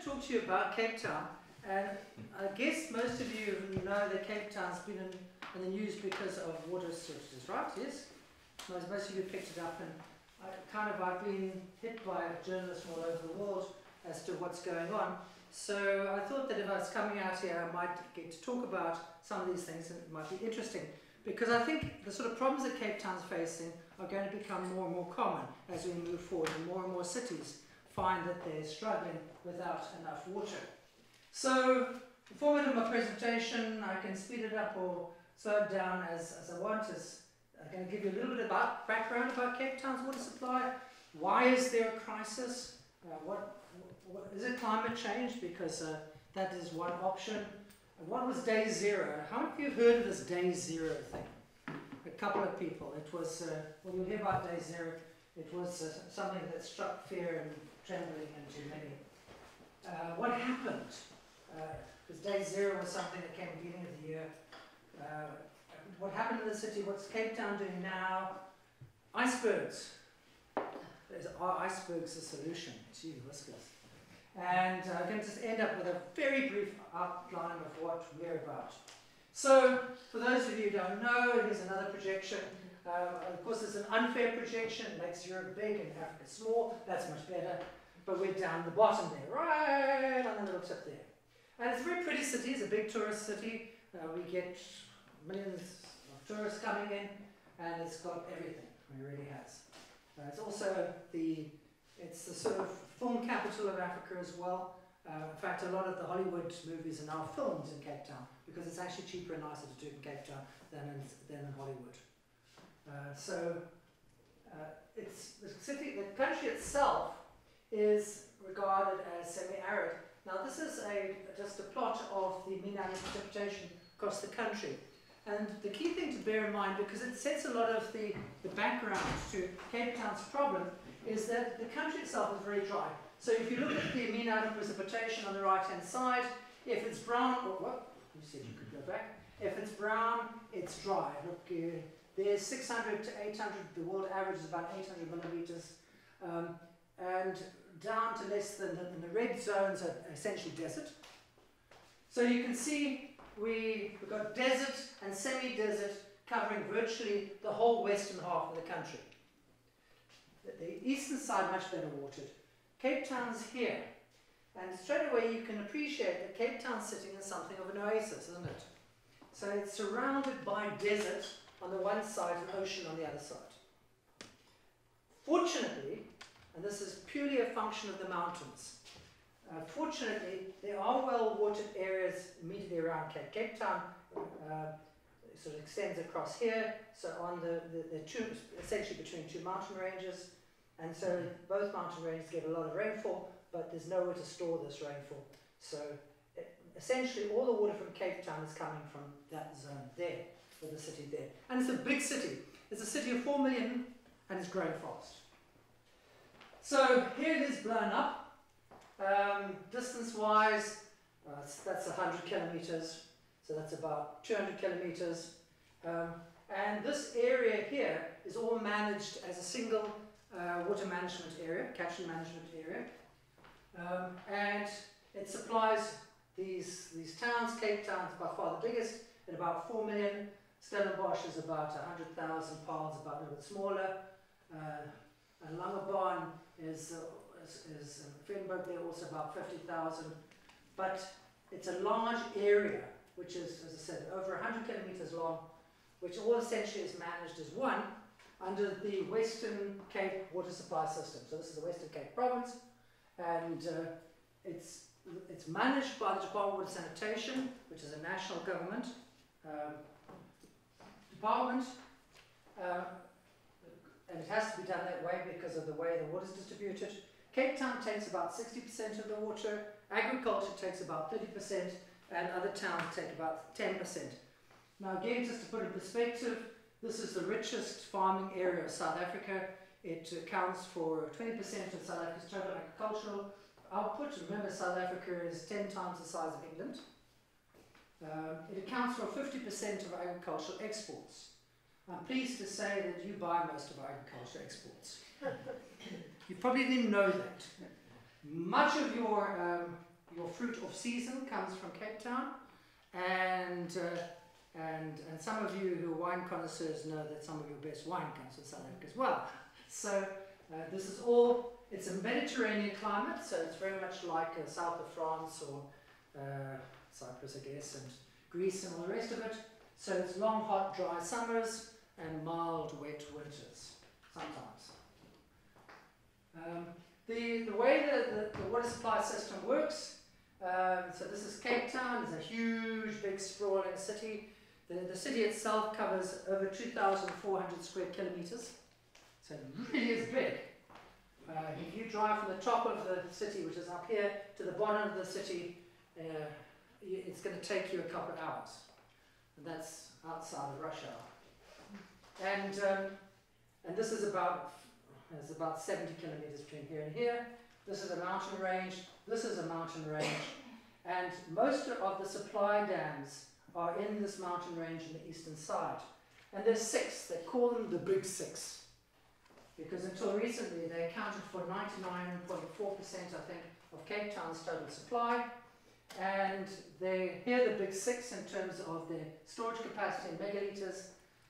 to talk to you about Cape Town, and I guess most of you know that Cape Town's been in the news because of water shortages, right? Yes? Most of you picked it up, and I've been hit by journalists all over the world as to what's going on. So I thought that if I was coming out here, I might get to talk about some of these things, and it might be interesting. Because I think the sort of problems that Cape Town's facing are going to become more and more common as we move forward, and more cities find that they're struggling without enough water. So, the format of my presentation, I can speed it up or slow it down as I want. I'm going to give you a little bit about background about Cape Town's water supply. Why is there a crisis? What is it climate change? Because that is one option. What was day zero? How many of you have heard of this day zero thing? A couple of people. It was, when you hear about day zero, it was something that struck fear and trembling into many. What happened? Because day zero was something that came at the beginning of the year. What happened in the city? What's Cape Town doing now? Icebergs. Are icebergs a solution? Gee whiskers. And I'm going to just end up with a very brief outline of what we're about. So, for those of you who don't know, here's another projection. Of course, it's an unfair projection. It makes Europe big and Africa small. That's much better. But we're down the bottom there, right on the little tip there. And it's a very pretty city. It's a big tourist city. We get millions of tourists coming in, and it's got everything. It really has. It's also the sort of film capital of Africa as well. In fact, a lot of the Hollywood movies are now filmed in Cape Town because it's actually cheaper and nicer to do it in Cape Town than in Hollywood. The country itself is regarded as semi-arid. Now, this is just a plot of the mean annual precipitation across the country. And the key thing to bear in mind, because it sets a lot of the background to Cape Town's problem, is that the country itself is very dry. So if you look at the mean annual precipitation on the right-hand side, if it's brown, you said you could go back. If it's brown, it's dry. Look, there's 600 to 800, the world average is about 800 millimeters. And down to less than the red zones are essentially desert. So you can see we've got desert and semi-desert covering virtually the whole western half of the country. The eastern side much better watered. Cape Town's here. And straight away you can appreciate that Cape Town's sitting in something of an oasis, isn't it? So it's surrounded by desert on the one side and ocean on the other side. Fortunately, and this is purely a function of the mountains, fortunately, there are well-watered areas immediately around Cape Town. Sort of extends across here, so on the two, essentially between two mountain ranges, and so both mountain ranges get a lot of rainfall, but there's nowhere to store this rainfall. So essentially all the water from Cape Town is coming from that zone there, for the city there. And it's a big city. It's a city of 4 million, and it's growing fast. So here it is blown up. Distance-wise, that's 100 kilometers. So that's about 200 kilometers. And this area here is all managed as a single water management area, catchment management area. And it supplies these towns. Cape Town is by far the biggest, at about 4 million. Stellenbosch is about 100,000, Paarl is about a little bit smaller. And Langebaan is Frenburg, they're also about 50,000. But it's a large area, which is, as I said, over 100 kilometers long, which all essentially is managed as one under the Western Cape water supply system. So this is the Western Cape province, and it's managed by the Department of Water Sanitation, which is a national government department, and it has to be done that way because of the way the water is distributed. Cape Town takes about 60% of the water, agriculture takes about 30%, and other towns take about 10%. Now again, just to put it in perspective, this is the richest farming area of South Africa. It accounts for 20% of South Africa's total agricultural output. Remember, South Africa is 10 times the size of England. It accounts for 50% of agricultural exports. I'm pleased to say that you buy most of our agricultural exports. You probably didn't know that. Much of your your fruit of season comes from Cape Town, and some of you who are wine connoisseurs know that some of your best wine comes from South Africa as well. So this is all, it's a Mediterranean climate, so it's very much like south of France or Cyprus, I guess, and Greece and all the rest of it. So it's long, hot, dry summers and mild, wet winters, sometimes. The way the water supply system works, so this is Cape Town. It's a huge, big, sprawling city. The city itself covers over 2,400 square kilometers, so it really is big. If you drive from the top of the city, which is up here, to the bottom of the city, it's going to take you a couple of hours. And that's outside of rush hour. And this is about, there's about 70 kilometers between here and here. This is a mountain range. This is a mountain range. And most of the supply dams are in this mountain range on the eastern side. And there's 6. They call them the Big 6. Because until recently they accounted for 99.4%, I think, of Cape Town's total supply. And here are the Big 6 in terms of their storage capacity in megalitres.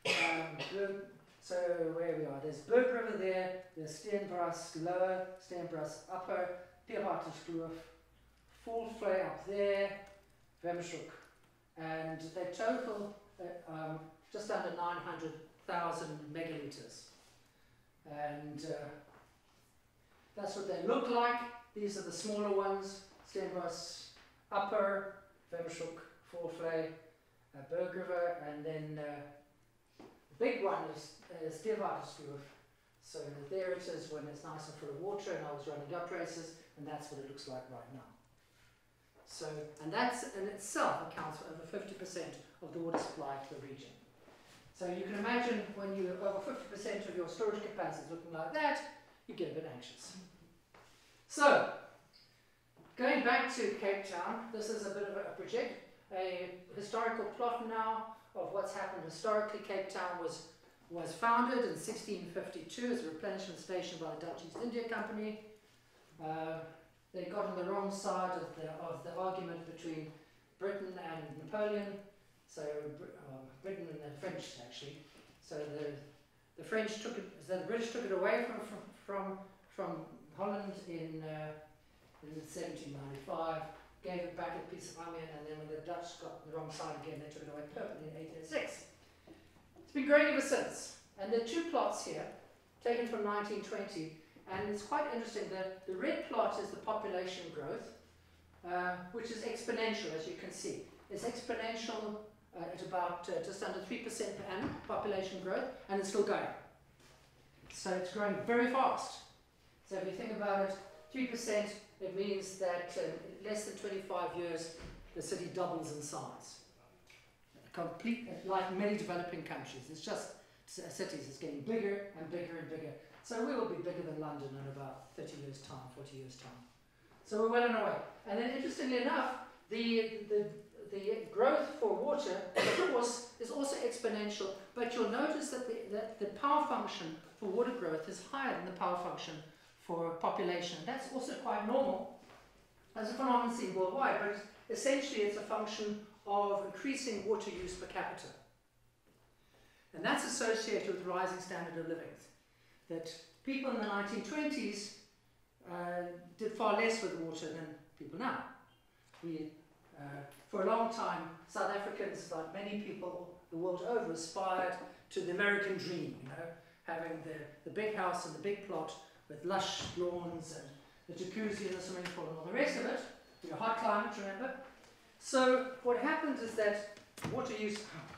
So where we are, there's Berg River there, there's Steenbras Lower, Steenbras Upper, Pieterwaterskloof, Voelvlei up there, Wemshoek. And they total just under 900,000 megalitres. And that's what they look like. These are the smaller ones, Steenbras Upper, Wemshoek, Voelvlei, Berg River, and then the big one is Pieterwaterskloof. So there it is when it's nice and full of water, and I was running yacht races, and that's what it looks like right now. So, and that's in itself accounts for over 50% of the water supply to the region. So you can imagine when you over 50% of your storage capacity is looking like that, you get a bit anxious. So, going back to Cape Town, this is a bit of a historical plot now of what's happened historically. Cape Town was founded in 1652 as a replenishment station by the Dutch East India Company. They got on the wrong side of the argument between Britain and Napoleon. So Britain and the French actually. So the French took it, so the British took it away from Holland in 1795, gave it back a piece of onion, and then when the Dutch got on the wrong side again, they took it away permanently in 1806. It's been growing ever since. And there are 2 plots here, taken from 1920, and it's quite interesting. The red plot is the population growth, which is exponential, as you can see. It's exponential at about just under 3% per annum population growth, and it's still going. So it's growing very fast. So if you think about it, 3%, it means that in less than 25 years, the city doubles in size. Complete, like many developing countries, it's just cities, it's getting bigger and bigger and bigger. So we will be bigger than London in about 30 years' time, 40 years' time. So we're well on our way. And then interestingly enough, the growth for water, of course, is also exponential, but you'll notice that the power function for water growth is higher than the power function for population. That's also quite normal as a phenomenon seen worldwide, but essentially it's a function of increasing water use per capita. And that's associated with rising standard of living. That people in the 1920s did far less with water than people now. For a long time, South Africans, like many people the world over, aspired to the American dream, you know, having the big house and the big plot with lush lawns and the jacuzzi and the swimming pool and all the rest of it. A hot climate, remember? So what happened is that water use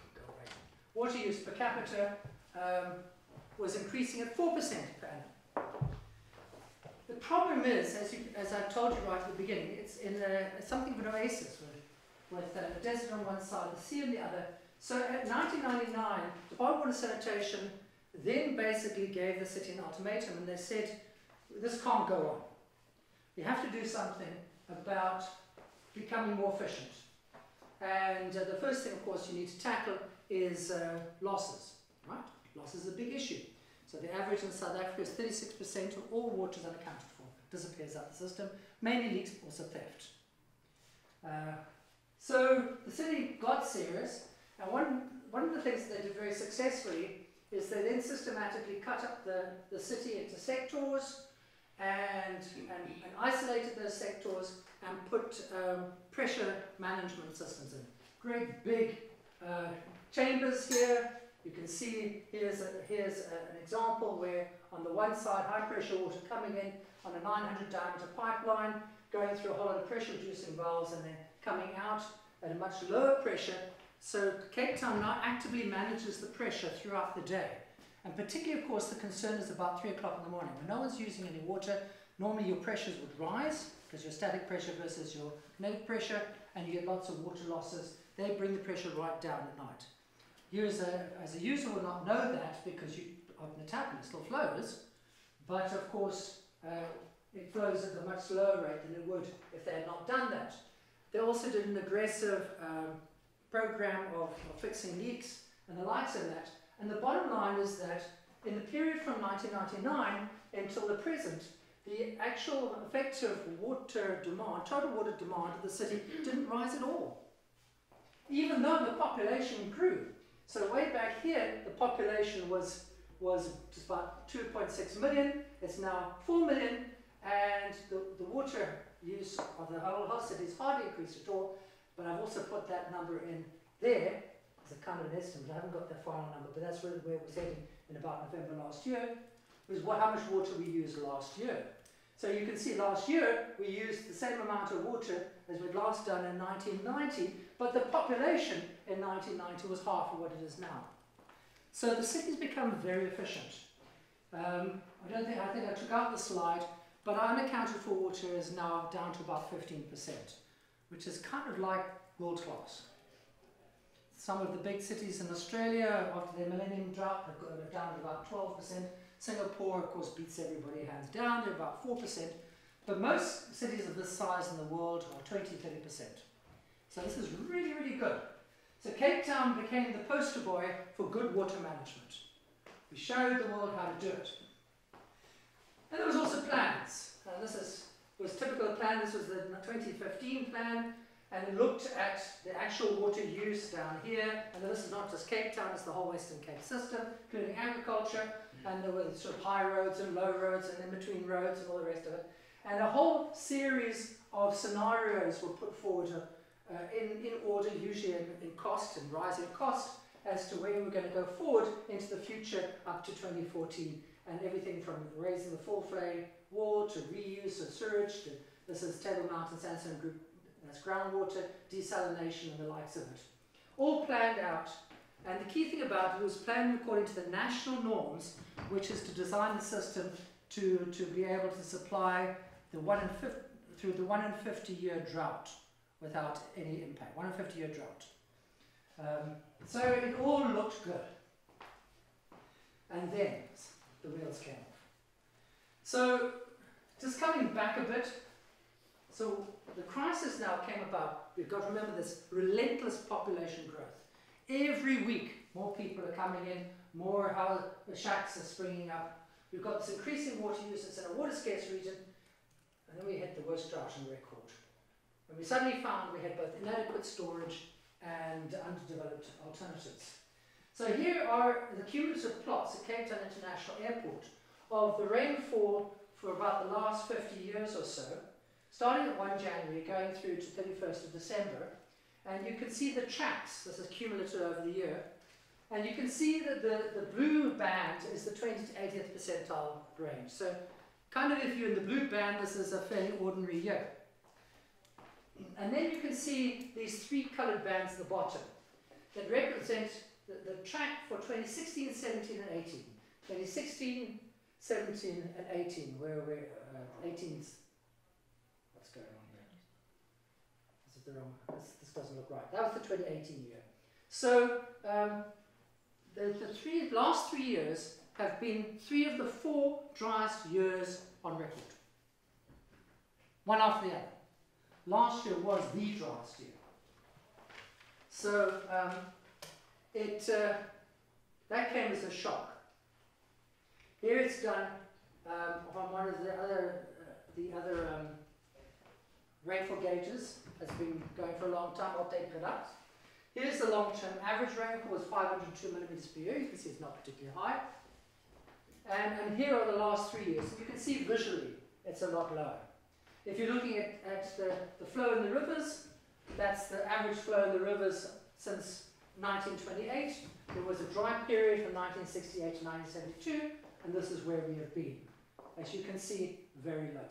per capita was increasing at 4% per annum. The problem is, as I told you right at the beginning, it's in something of an oasis with a desert on one side, the sea on the other. So at 1999, Department of Water Sanitation then basically gave the city an ultimatum, and they said, this can't go on. You have to do something about becoming more efficient. And the first thing, of course, you need to tackle is losses, right? Loss is a big issue. So the average in South Africa is 36% of all water is unaccounted for, disappears out of the system, mainly leaks, but also theft. So the city got serious, and one of the things that they did very successfully is they then systematically cut up the city into sectors and isolated those sectors and put pressure management systems in. Great big chambers here. You can see here's an example where on the one side high pressure water coming in on a 900 diameter pipeline, going through a whole lot of pressure reducing valves and then coming out at a much lower pressure. So Cape Town now actively manages the pressure throughout the day. And particularly, of course, the concern is about 3 o'clock in the morning. When no one's using any water, normally your pressures would rise because your static pressure versus your kinetic pressure, and you get lots of water losses. They bring the pressure right down at night. You as a user will not know that because you open the tap and it still flows, but of course it flows at a much slower rate than it would if they had not done that. They also did an aggressive program of fixing leaks and the likes of that. And the bottom line is that in the period from 1999 until the present, the actual effective water demand, total water demand of the city didn't rise at all, even though the population grew. So way back here, the population was just about 2.6 million. It's now 4 million, and the water use of the whole city has hardly increased at all. But I've also put that number in there as a kind of an estimate. I haven't got the final number, but that's where it was heading in about November last year, was how much water we used last year. So you can see last year we used the same amount of water as we'd last done in 1990, but the population in 1990 was half of what it is now. So the city's become very efficient. I think I took out the slide, but our unaccounted for water is now down to about 15%, which is kind of like world class. Some of the big cities in Australia, after their millennium drought, have got down to about 12%. Singapore, of course, beats everybody hands down. They're about 4%. But most cities of this size in the world are 20-30%. So this is really, really good. So Cape Town became the poster boy for good water management. We showed the world how to do it. And there was also plans. This was typical plan. This was the 2015 plan. And it looked at the actual water use down here. And this is not just Cape Town, it's the whole Western Cape system, including agriculture. And there were sort of high roads and low roads and in between roads and all the rest of it. And a whole series of scenarios were put forward in order, usually in cost and rising cost, as to where we're going to go forward into the future up to 2014. And everything from raising the full flay wall to reuse of sewage to this is Table Mountain Sandstone Group, that's groundwater, desalination and the likes of it. All planned out. And the key thing about it was planned according to the national norms, which is to design the system to be able to supply the 1 in 50, through the 1 in 50 year drought without any impact. 1 in 50 year drought. So it all looked good. And then the wheels came off. So just coming back a bit, so the crisis now came about. We've got to remember this relentless population growth. Every week, more people are coming in, more shacks are springing up. We've got this increasing water use. It's in a water scarce region, and then we hit the worst drought on record. And we suddenly found we had both inadequate storage and underdeveloped alternatives. So here are the cumulative plots at Cape Town International Airport of the rainfall for about the last 50 years or so, starting at 1 January, going through to 31st of December. And you can see the tracks. This is cumulative over the year. And you can see that the blue band is the 20th to 80th percentile range. So kind of if you're in the blue band, this is a fairly ordinary year. And then you can see these 3 coloured bands at the bottom that represent the track for 2016, 17 and 18. 2016, 17 and 18, where we're 18's, what's going on here? This is the wrong, this doesn't look right. That was the 2018 year. So the last 3 years have been 3 of the 4 driest years on record. One after the other. Last year was the driest year. So that came as a shock. Here it's done on one of the other rainfall gauges has been going for a long time, what they product. Here's the long-term average rainfall was 502 millimeters per year. You can see it's not particularly high. And here are the last 3 years. You can see visually it's a lot lower. If you're looking at the flow in the rivers, that's the average flow in the rivers since 1928. There was a dry period from 1968 to 1972, and this is where we have been. As you can see, very low.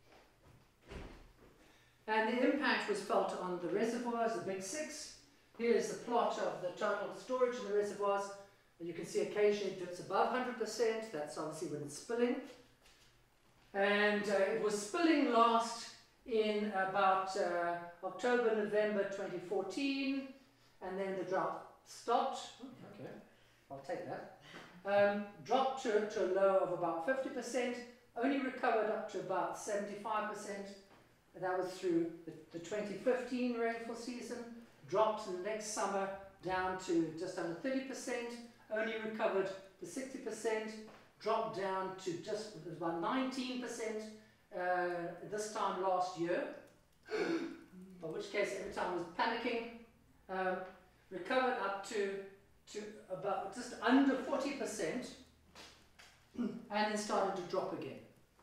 And the impact was felt on the reservoirs, the big six. Here's the plot of the total storage in the reservoirs. And you can see occasionally it dips above 100%. That's obviously when it's spilling. And it was spilling last in about October, November 2014. And then the drought stopped. Okay, I'll take that. Dropped to a low of about 50%. Only recovered up to about 75%. That was through the 2015 rainfall season. Dropped in the next summer down to just under 30%. Only recovered to 60%. Dropped down to just about 19% this time last year. In which case every time I was panicking. Recovered up to about just under 40%. And then started to drop again.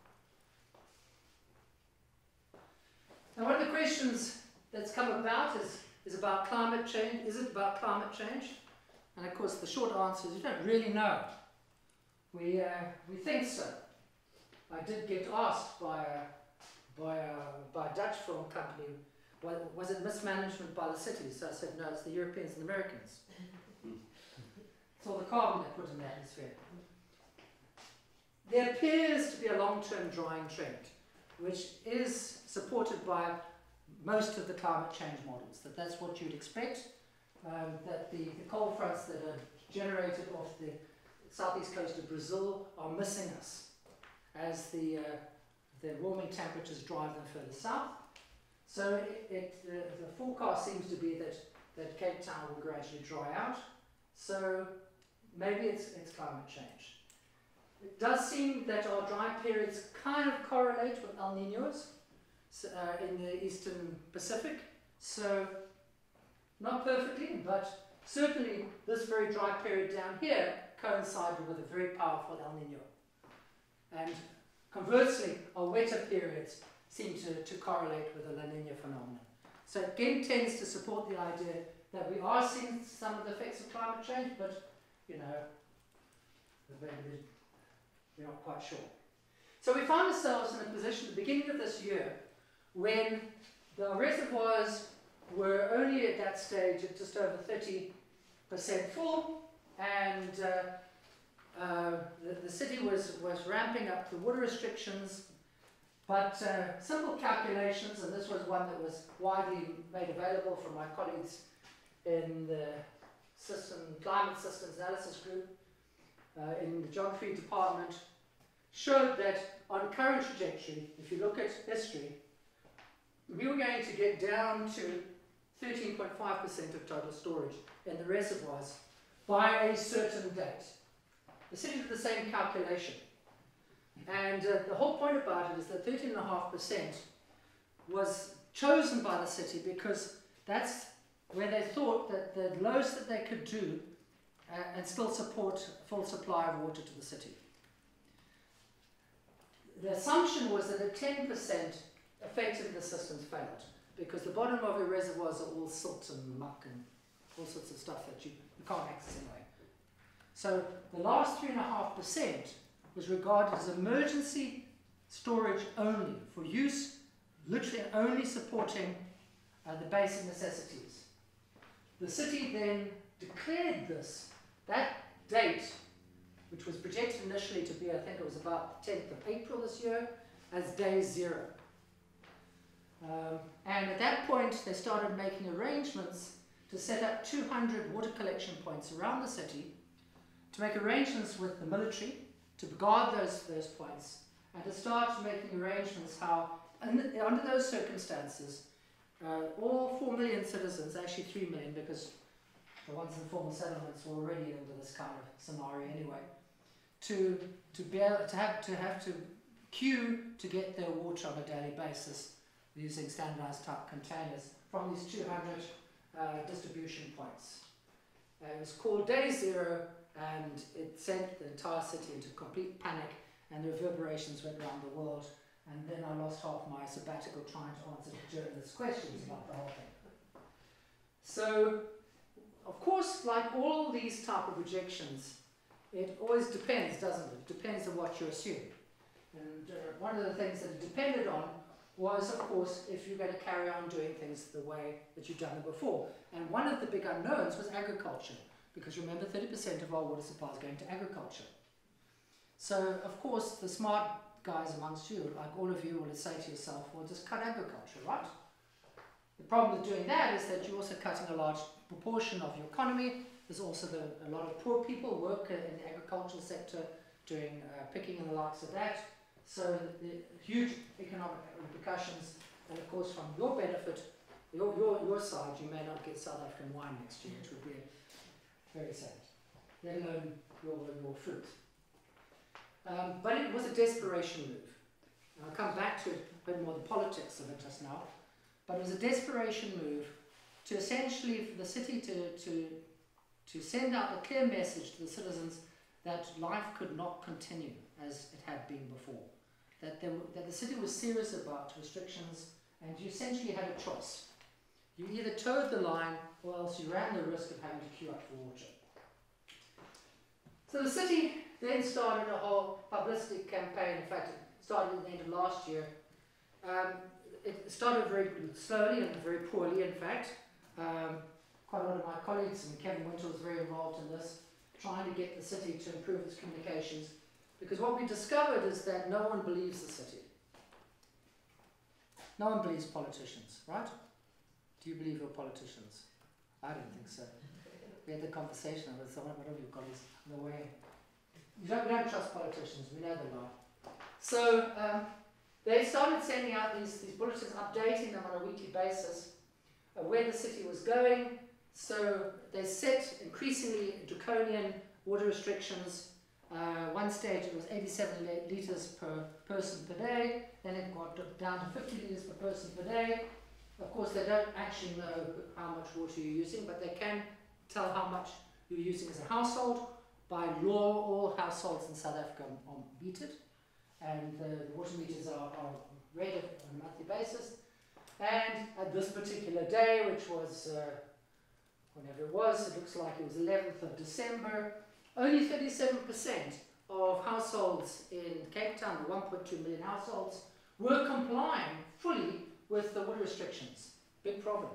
Now one of the questions that's come about is about climate change. Is it about climate change? And of course the short answer is we don't really know. We think so. I did get asked by a Dutch film company, was it mismanagement by the cities? So I said, no, it's the Europeans and the Americans. It's all the carbon they put in the atmosphere. There appears to be a long-term drying trend, which is supported by most of the climate change models, that's what you'd expect, that the cold fronts that are generated off the southeast coast of Brazil are missing us as the warming temperatures drive them further south. So the forecast seems to be that Cape Town will gradually dry out. So maybe it's climate change. It does seem that our dry periods kind of correlate with El Niños in the eastern Pacific. So not perfectly, but certainly this very dry period down here coincided with a very powerful El Niño. And conversely, our wetter periods seem to correlate with the La Niña phenomenon. So it again tends to support the idea that we are seeing some of the effects of climate change, but you know, we're not quite sure. So we found ourselves in a position at the beginning of this year when the reservoirs were only at that stage at just over 30% full, and the city was ramping up the water restrictions, but simple calculations, and this was one that was widely made available from my colleagues in the climate systems analysis group in the geography department, showed that on current trajectory, if you look at history, we were going to get down to 13.5% of total storage in the reservoirs by a certain date. The city did the same calculation. And the whole point about it is that 13.5% was chosen by the city because that's where they thought that the lowest that they could do and still support full supply of water to the city. The assumption was that at 10%, effectively the systems failed because the bottom of your reservoirs are all silt and muck and all sorts of stuff that you can't access anyway. So the last 3.5% was regarded as emergency storage only, for use literally only supporting the basic necessities. The city then declared that date, which was projected initially to be, I think it was about the 10th of April this year, as day zero. And at that point, they started making arrangements to set up 200 water collection points around the city, to make arrangements with the military to guard those points, and to start making arrangements how, under those circumstances, all 4 million citizens, actually 3 million, because the ones in formal settlements were already under this kind of scenario anyway, to be able to have to queue to get their water on a daily basis using standardized type containers from these 200 distribution points. It was called Day Zero, and it sent the entire city into complete panic, and the reverberations went around the world. And then I lost half my sabbatical trying to answer journalists' questions about the whole thing. So, of course, like all these type of rejections, it always depends, doesn't it? It depends on what you assume. And one of the things that it depended on was, of course, if you're going to carry on doing things the way that you've done them before. And one of the big unknowns was agriculture, because remember, 30% of our water supply is going to agriculture. So, of course, the smart guys amongst you, like all of you, will say to yourself, well, just cut agriculture, right? The problem with doing that is that you're also cutting a large proportion of your economy. There's also a lot of poor people work in the agricultural sector, doing picking and the likes of that. So the huge economic repercussions, and of course from your benefit, your side, you may not get South African wine next year, which would be very sad, let alone your fruit. But it was a desperation move. And I'll come back to it, a bit more the politics of it just now. But it was a desperation move to essentially, for the city to send out a clear message to the citizens that life could not continue as it had been before. That the city was serious about restrictions, and you essentially had a choice. You either towed the line, or else you ran the risk of having to queue up for water. So the city then started a whole publicity campaign. In fact, it started at the end of last year. It started very slowly and very poorly, in fact. Quite a lot of my colleagues, and Kevin Winter was very involved in this, trying to get the city to improve its communications. Because what we discovered is that no one believes the city. No one believes politicians, right? Do you believe your politicians? I don't think so. We had the conversation with one of your colleagues on the way. We don't trust politicians, we know they lie. So they started sending out these bulletins, updating them on a weekly basis of where the city was going. So they set increasingly draconian water restrictions. One stage it was 87 litres per person per day, then it got down to 50 litres per person per day. Of course, they don't actually know how much water you're using, but they can tell how much you're using as a household. By law, all households in South Africa are metered, and the water meters are read on a monthly basis. And at this particular day, which was whenever it was, it looks like it was 11th of December, only 37% of households in Cape Town, the 1.2 million households, were complying fully with the water restrictions. Big problem.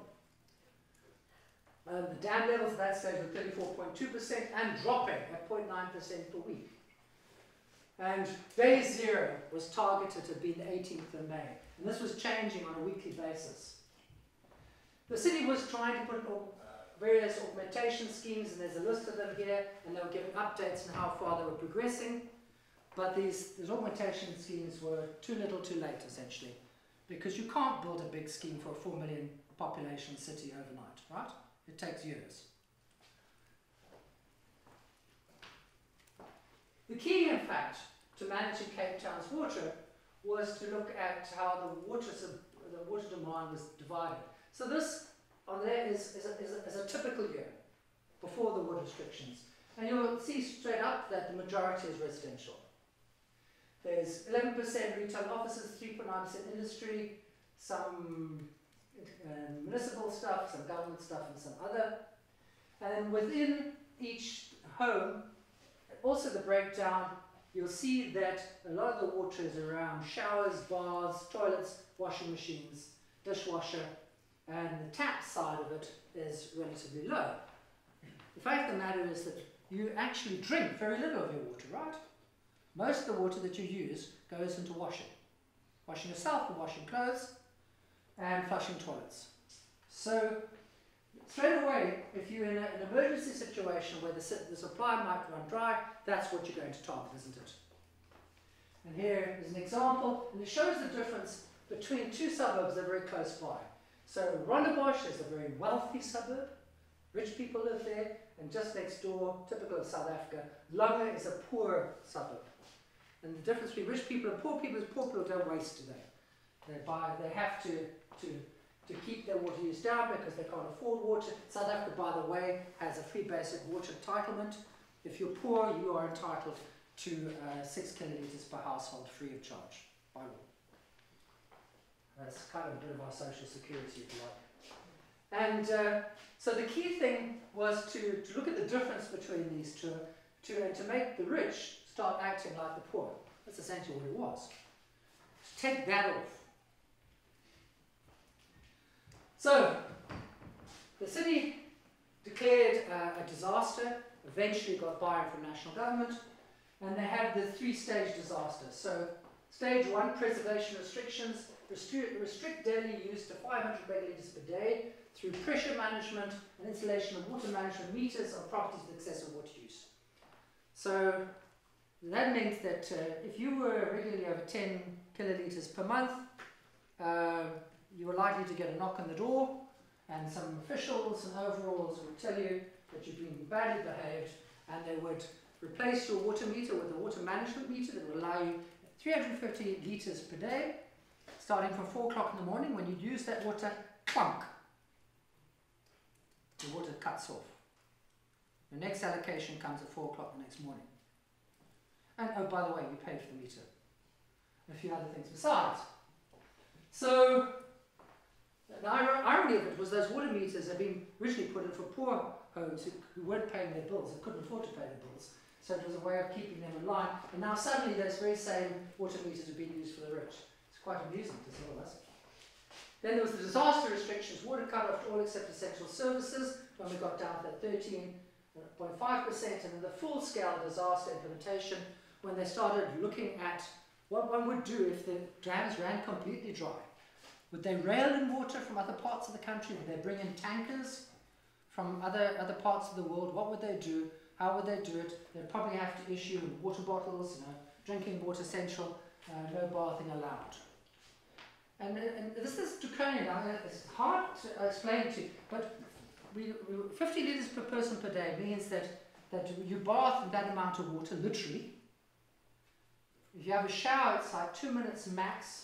The dam levels at that stage were 34.2% and dropping at 0.9% per week. And Day Zero was targeted to be the 18th of May. And this was changing on a weekly basis. The city was trying to put various augmentation schemes, and there's a list of them here, and they were giving updates on how far they were progressing. But these augmentation schemes were too little too late, essentially, because you can't build a big scheme for a 4 million population city overnight, right? It takes years. The key, in fact, to managing Cape Town's water was to look at how the water demand was divided. So this on there is a typical year before the water restrictions. And you'll see straight up that the majority is residential. There's 11% retail offices, 3.9% industry, some municipal stuff, some government stuff, and some other. And within each home, also the breakdown, you'll see that a lot of the water is around showers, baths, toilets, washing machines, dishwasher, and the tap side of it is relatively low. The fact of the matter is that you actually drink very little of your water, right? Most of the water that you use goes into washing. Washing yourself, or washing clothes, and flushing toilets. So, straight away, if you're in an emergency situation where the supply might run dry, that's what you're going to target, isn't it? And here is an example, and it shows the difference between two suburbs that are very close by. So Rondebosch is a very wealthy suburb, rich people live there, and just next door, typical of South Africa, Langa is a poor suburb. And the difference between rich people and poor people is poor people don't waste today. They have to keep their water use down because they can't afford water. South Africa, by the way, has a free basic water entitlement. If you're poor, you are entitled to 6 kilolitres per household free of charge by law. That's kind of a bit of our social security, if you like. And so the key thing was to look at the difference between these two and to make the rich start acting like the poor. That's essentially what it was. To take that off. So, the city declared a disaster, eventually got buy-in from national government, and they had the 3-stage disaster. So, stage 1, preservation restrictions, restrict daily use to 500 megalitres per day through pressure management and installation of water management meters on properties with excessive water use. So, that meant that if you were regularly over 10 kilolitres per month, you were likely to get a knock on the door, and some officials and overalls would tell you that you've been badly behaved, and they would replace your water meter with a water management meter that would allow you 350 litres per day, starting from 4 o'clock in the morning. When you use that water, clunk, the water cuts off. The next allocation comes at 4 o'clock the next morning. And oh, by the way, you paid for the meter. And a few other things besides. So, the irony of it was those water meters had been originally put in for poor homes who weren't paying their bills, who couldn't afford to pay their bills. So it was a way of keeping them in line. And now suddenly those very same water meters are being used for the rich. It's quite amusing to some of us. Then there was the disaster restrictions, water cut off to all except essential services, when we got down to 13.5%, and then the full-scale disaster implementation, when they started looking at what one would do if the dams ran completely dry. Would they rail in water from other parts of the country? Would they bring in tankers from other parts of the world? What would they do? How would they do it? They'd probably have to issue water bottles, drinking water essential, no bathing allowed. And this is draconian. It's hard to explain to you, but 50 litres per person per day means that you bath in that amount of water, literally. If you have a shower, it's like 2 minutes max.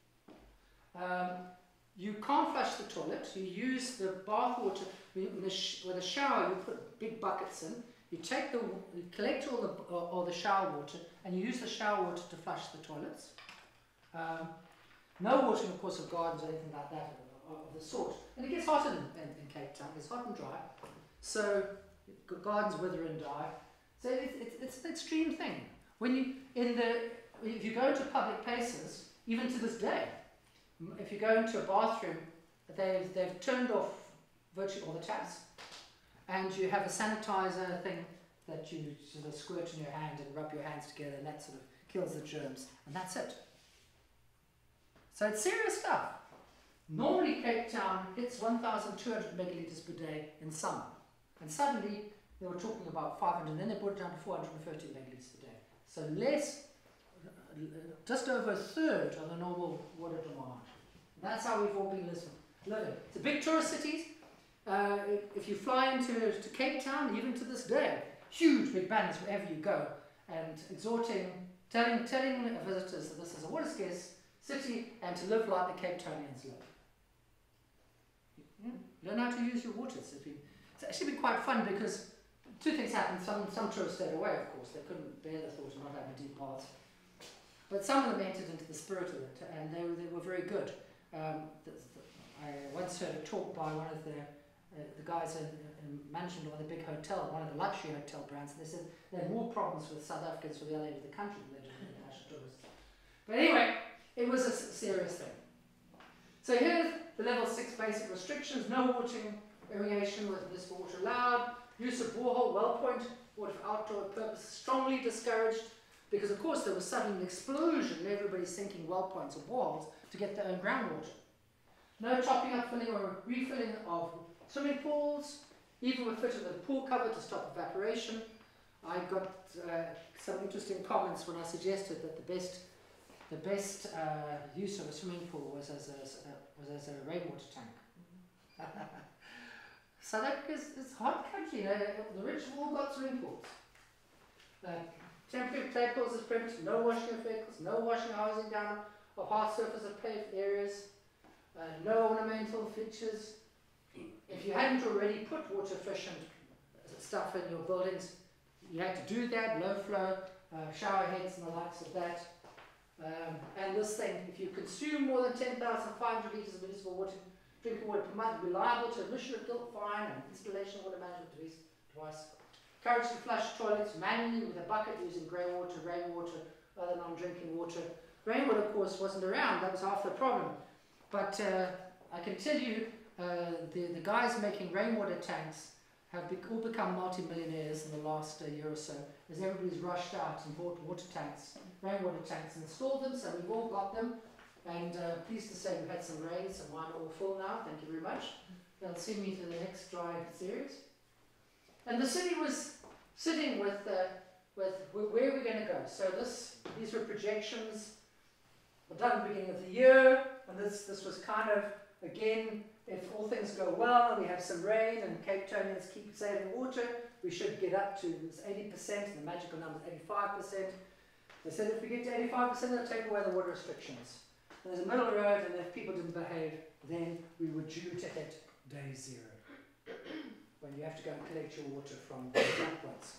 You can't flush the toilet. You use the bath water. With a shower, you put big buckets in. You collect all the shower water, and you use the shower water to flush the toilets. No watering, of course, of gardens or anything like that of the sort. And it gets hot in Cape Town. It's hot and dry. So gardens wither and die. So it's an extreme thing. If you go to public places, even to this day, if you go into a bathroom, they've turned off virtually all the taps, and you have a sanitizer thing that you sort of squirt in your hand and rub your hands together, and that sort of kills the germs, and that's it. So it's serious stuff. Normally Cape Town hits 1,200 megalitres per day in summer, and suddenly they were talking about 500, and then they brought it down to 450 megalitres per day. So less, just over a third of the normal water demand. That's how we've all been living. It's a big tourist city. If you fly into Cape Town, even to this day, huge big banners wherever you go, and telling visitors that this is a water scarce city and to live like the Cape Townians live. Learn how to use your water. It's actually been quite fun because two things happened. Some tourists stayed away, of course. They couldn't bear the thought of not having deep baths. But some of them entered into the spirit of it, and they were very good. I once heard a talk by one of the guys in management of a big hotel, one of the luxury hotel brands, and they said they had more problems with South Africans for the other end of the country than they did with international tourists. But anyway, it was a serious thing. So here's the level 6 basic restrictions: no watering, irrigation with this water allowed, use of borehole, well point, water for outdoor purposes strongly discouraged, because of course there was suddenly an explosion and everybody's sinking well points or boreholes to get their own groundwater. No topping up, filling or refilling of swimming pools, even were fitted with a pool cover to stop evaporation. I got some interesting comments when I suggested that the best use of a swimming pool was as a rainwater tank. South Africa is a hot country. The rich have all got swimming pools. Temporary play pools is printed, no washing of vehicles, no washing of housing down of hard surface of paved areas, no ornamental features. If you hadn't already put water efficient stuff in your buildings, you had to do that, low flow, shower heads and the likes of that. And this thing, if you consume more than 10,500 litres of municipal water, drinking water per month, you'll be liable to admission of guilt fine and installation of water management device. Encouraged to flush toilets manually with a bucket using grey water, rainwater, other non-drinking water. Rainwater, of course, wasn't around. That was half the problem. But I can tell you, the guys making rainwater tanks have all become multi-millionaires in the last year or so, as everybody's rushed out and bought water tanks, rainwater tanks, and installed them. So we've all got them. And pleased to say we've had some rain, so mine are all full now. Thank you very much. They'll see me to the next dry series. And the city was sitting with where are we going to go. So these were projections done at the beginning of the year, and this was kind of, again, if all things go well, we have some rain and Cape Townians keep saving water, we should get up to this 80%, and the magical number is 85%. They said if we get to 85%, they'll take away the water restrictions. And there's a middle road, and if people didn't behave, then we were due to hit day zero, when you have to go and collect your water from the tap points.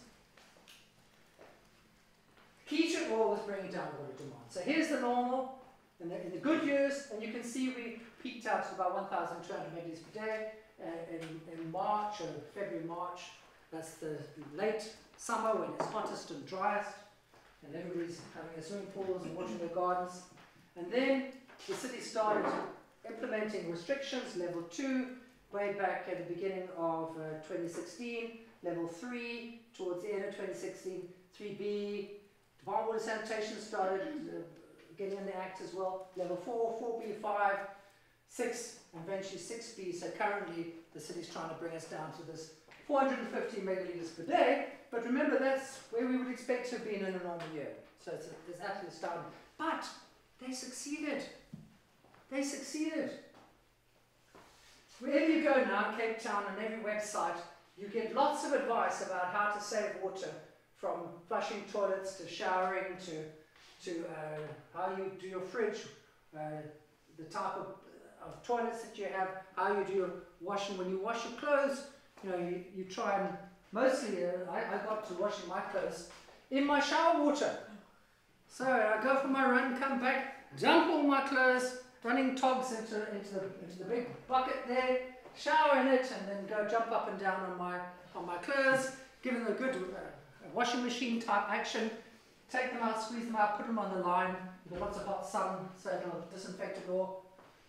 Key to it all was bringing down water demand. So here's the normal. In the good years, and you can see we peaked out to about 1,200 megalitres per day in March, or February, March. That's the late summer when it's hottest and driest, and everybody's having their swimming pools and watering their gardens. And then the city started implementing restrictions, level 2, way back at the beginning of 2016, level 3 towards the end of 2016, 3B, Department of Water Sanitation started getting in the act as well, level 4, 4B, 5, 6, and eventually 6B. So currently the city's trying to bring us down to this 450 megalitres per day, but remember that's where we would expect to have been in a normal year. So it's absolutely astounding. But they succeeded. They succeeded. Wherever you go now, Cape Town, on every website, you get lots of advice about how to save water, from flushing toilets to showering to how you do your fridge, the type of toilets that you have, how you do your washing. When you wash your clothes, you try and mostly, I got to washing my clothes in my shower water. So I go for my run, come back, dump all my clothes, running togs into the big bucket there, shower in it, and then go jump up and down on my clothes, give them a good washing machine type action. Take them out, squeeze them out, put them on the line. You've got lots of hot sun, so it'll disinfect it all.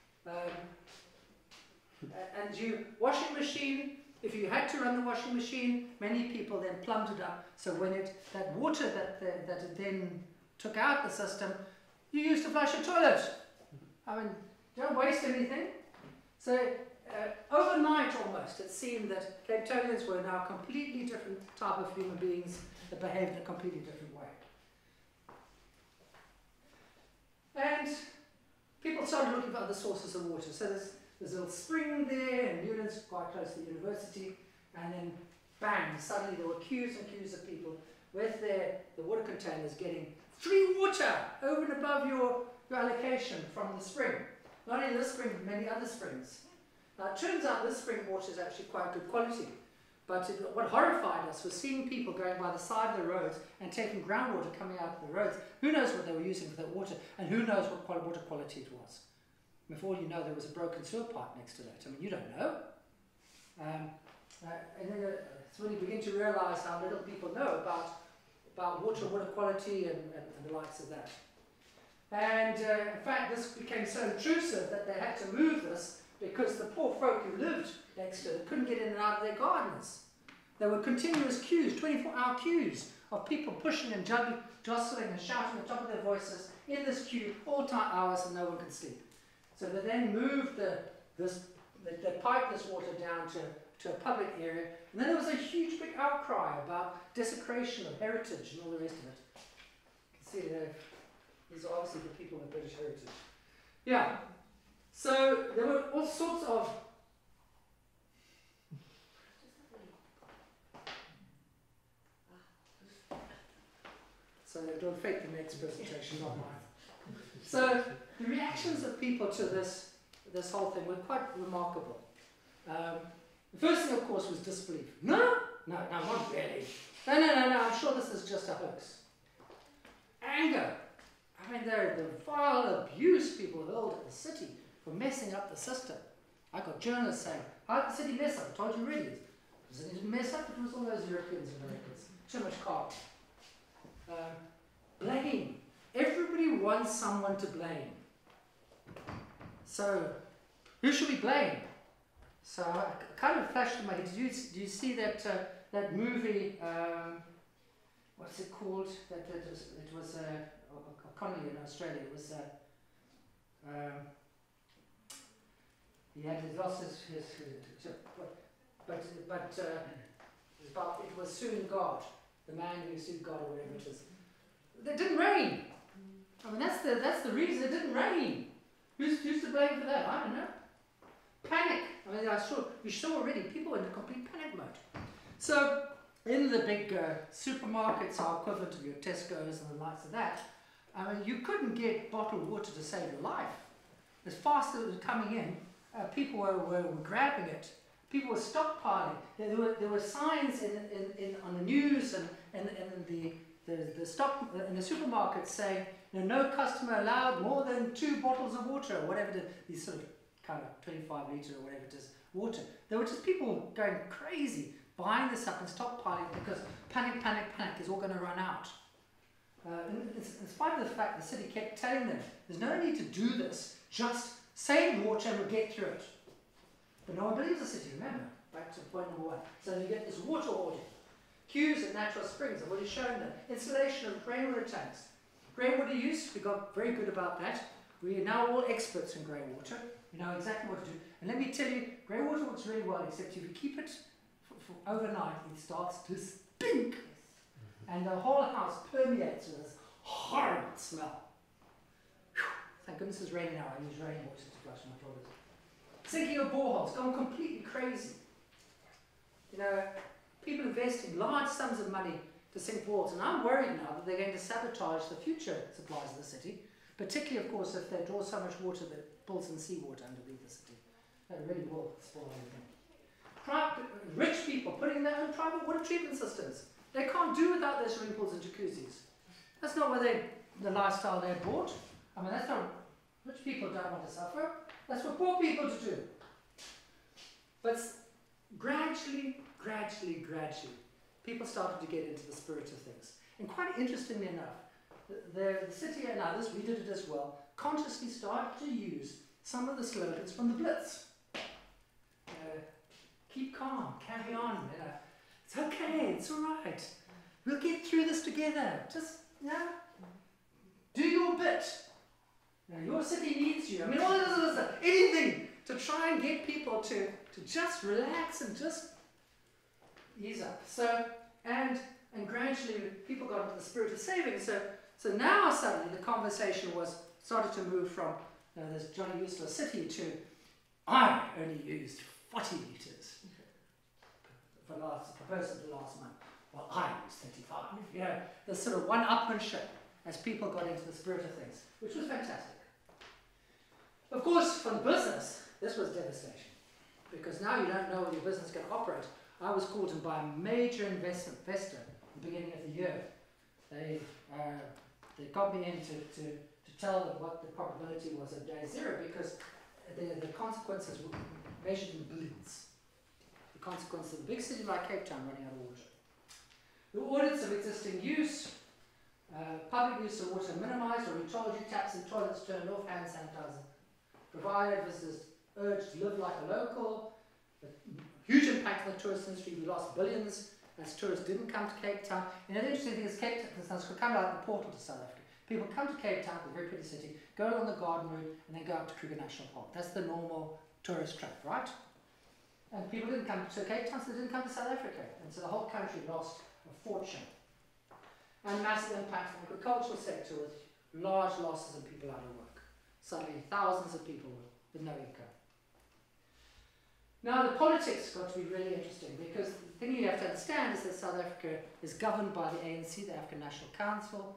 And you washing machine. If you had to run the washing machine, many people then plumbed it up. So when that water that it then took out the system, you used to flush your toilet. I mean, don't waste anything. So overnight almost, it seemed that Cape Townians were now a completely different type of human beings that behaved in a completely different way. And people started looking for other sources of water. So there's a little spring there in Newlands, quite close to the university, and then bang, suddenly there were queues and queues of people with the water containers getting free water over and above your allocation from the spring. Not only this spring, but many other springs. Now it turns out this spring water is actually quite good quality. But what horrified us was seeing people going by the side of the roads and taking groundwater coming out of the roads. Who knows what they were using for that water, and who knows what water quality it was. And for all you know, there was a broken sewer pipe next to that. I mean, you don't know. And then it's when you begin to realise how little people know about water quality and the likes of that. And in fact, this became so intrusive that they had to move this, because the poor folk who lived next to it couldn't get in and out of their gardens. There were continuous queues, 24-hour queues of people pushing and jostling and shouting at the top of their voices in this queue all time hours, and no one could sleep. So they then moved they piped this water down to a public area, and then there was a huge big outcry about desecration of heritage and all the rest of it. You can see there, these are obviously the people with British heritage. Yeah. So there were all sorts of so it'll affect the next presentation, not mine. So the reactions of people to this whole thing were quite remarkable. The first thing, of course, was disbelief. No, not really. No, I'm sure this is just a hoax. Anger. I mean, the vile abuse people hurled at the city for messing up the system. I got journalists saying, how did the city mess up? I told you already. The city didn't mess up, it was all those Europeans and Americans. Too much carbon. Blame. Everybody wants someone to blame. So, who should we blame? So, I kind of flashed in my head. Do you see that that movie? What's it called? It was Connolly in Australia. It was he had lost his but it was suing God, the man who sued God or whatever it is. It didn't rain. I mean, that's the reason it didn't rain. Who's to blame for that? I don't know. Panic. I mean, you saw already people in a complete panic mode. So, in the big supermarkets, our equivalent of your Tesco's and the likes of that, I mean, you couldn't get bottled water to save your life. As fast as it was coming in, people were grabbing it. People were stockpiling. There were signs on the news and the stock in the supermarkets saying, no customer allowed more than 2 bottles of water, or whatever these sort of kind of 25 litre or whatever it is, water. There were just people going crazy, buying this up and stockpiling because panic, is all going to run out. In spite of the fact the city kept telling them, there's no need to do this, just save water and we'll get through it. But no one believes the city, remember, back to point number 1. So you get this water audit. Queues at natural springs, I've already shown them. Installation of rainwater tanks. Greywater use, we got very good about that. We are now all experts in greywater. We know exactly what to do. And let me tell you, greywater works really well, except if you keep it for overnight, it starts to stink. And the whole house permeates with this horrible smell. Whew. Thank goodness it's raining now. I use rainwater to flush my toilets. Sinking of boreholes, gone completely crazy. People investing large sums of money to sink boreholes, and I'm worried now that they're going to sabotage the future supplies of the city, particularly, of course, if they draw so much water that pulls in seawater underneath the city. That really will spoil everything. Rich people putting their own private water treatment systems. They can't do without their swimming pools and jacuzzis. That's not what the lifestyle they're bought. I mean, that's not, rich people don't want to suffer. That's for poor people to do. But gradually, people started to get into the spirit of things. And quite interestingly enough, the city and others, we did it as well, consciously started to use some of the slogans from the Blitz. Keep calm, carry on, it's okay, it's all right. We'll get through this together. Just, do your bit. Your city needs you. I mean, all this, anything to try and get people to just relax and just ease up. So, and gradually people got into the spirit of saving. So now suddenly the conversation started to move from this Johnny Useless city to I only used 40 litres for person to last month. Well, I used 35. This sort of one-upmanship as people got into the spirit of things, which was fantastic. Of course, for the business, this was devastation, because now you don't know whether your business is going to operate. I was called in by a major investor at the beginning of the year. They got me in to tell them what the probability was of day 0, because the consequences were measured in billions. The consequences of a big city like Cape Town running out of water. The audits of existing use, public use of water minimised or recharging, taps and toilets turned off, hand sanitizer provided, visitors urged to live like a local. Huge impact on the tourist industry. We lost billions as tourists didn't come to Cape Town. And the interesting thing is Cape Town is kind of like the portal to South Africa. People come to Cape Town, a very pretty city, go on the garden route, and then go up to Kruger National Park. That's the normal tourist trap, right? And people didn't come to Cape Town, so they didn't come to South Africa. And so the whole country lost a fortune. And massive impact on the agricultural sector with large losses and people out of work. Suddenly thousands of people with no income. Now the politics got to be really interesting, because the thing you have to understand is that South Africa is governed by the ANC, the African National Council,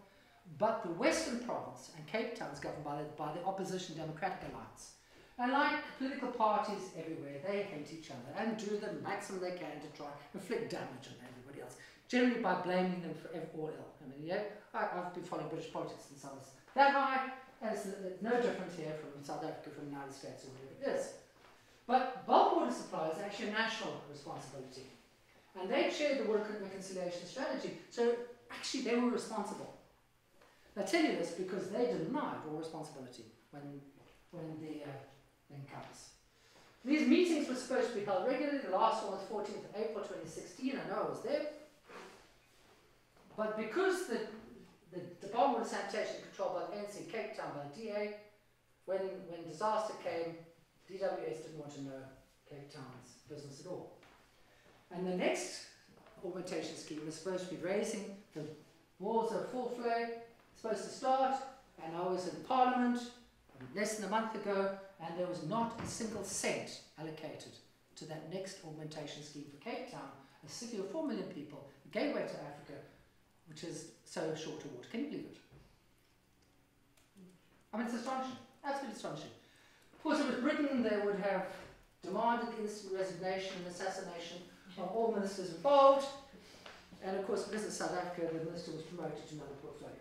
but the Western Province and Cape Town is governed by the Opposition Democratic Alliance. And like political parties everywhere, they hate each other and do the maximum they can to try and inflict damage on everybody else, generally by blaming them for all ill. I mean, yeah, I've been following British politics since I was that high, and it's no different here from South Africa, from the United States, or whatever it is. But bulk water supply is actually a national responsibility. And they shared the water reconciliation strategy, so actually they were responsible. I tell you this because they denied all responsibility when the thing comes. These meetings were supposed to be held regularly. The last one was 14th of April 2016. I know I was there. But because the Department of Sanitation controlled by the ANC, Cape Town by the DA, when disaster came, DWS didn't want to know Cape Town's business at all. And the next augmentation scheme was supposed to be raising the walls of full flow, supposed to start, and I was in Parliament less than a month ago, and there was not a single cent allocated to that next augmentation scheme for Cape Town, a city of 4 million people, a gateway to Africa, which is so short of water. Can you believe it? I mean, it's astonishing, absolutely astonishing. Of course, if it was Britain, they would have demanded the instant resignation and assassination of all ministers involved, and of course, because of South Africa, the minister was promoted to another portfolio.